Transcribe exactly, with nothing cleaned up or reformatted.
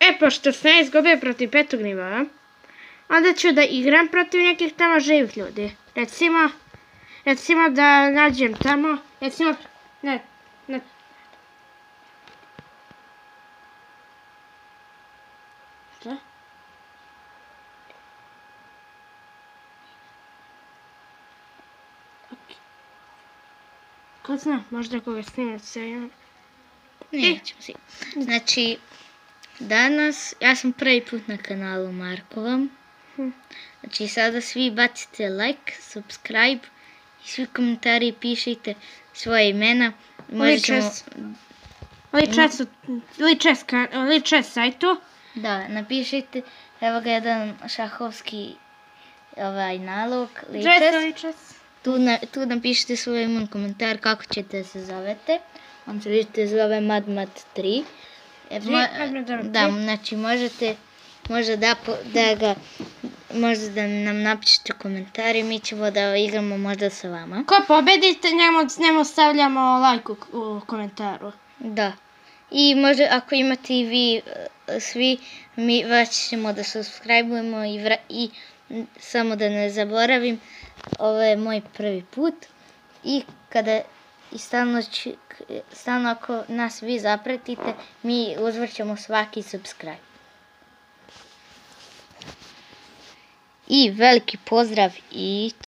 E, pošto sam ja izgubio protiv petog nivoa, onda ću da igram protiv nekih tamo živih ljudi. Recimo, recimo da nađem tamo, recimo, ne, ne. Šta? Ko zna, možda koga snimati se. Nećemo si. Znači, danas, ja sam prvi put na kanalu Markovom. Znači, sada svi bacite like, subscribe i svi komentari pišite svoje imena. Liče sajtu. Da, napišite, evo ga jedan šahovski nalog, ličes. Tu napišite svoj imun komentar kako ćete se zovete. On se vidite zove Madmat tri. Da, znači možete da ga, možda da nam napišete komentari, mi ćemo da igramo možda sa vama. Ko pobedite, njemu stavljamo like u komentaru. Da. I možda ako imate i vi svi, mi vas ćemo da subscribe-ujemo i samo da ne zaboravim, ovo je moj prvi put i kada i stalno ako nas vi zapratite, mi uzvrćemo svaki subscribe. I veliki pozdrav i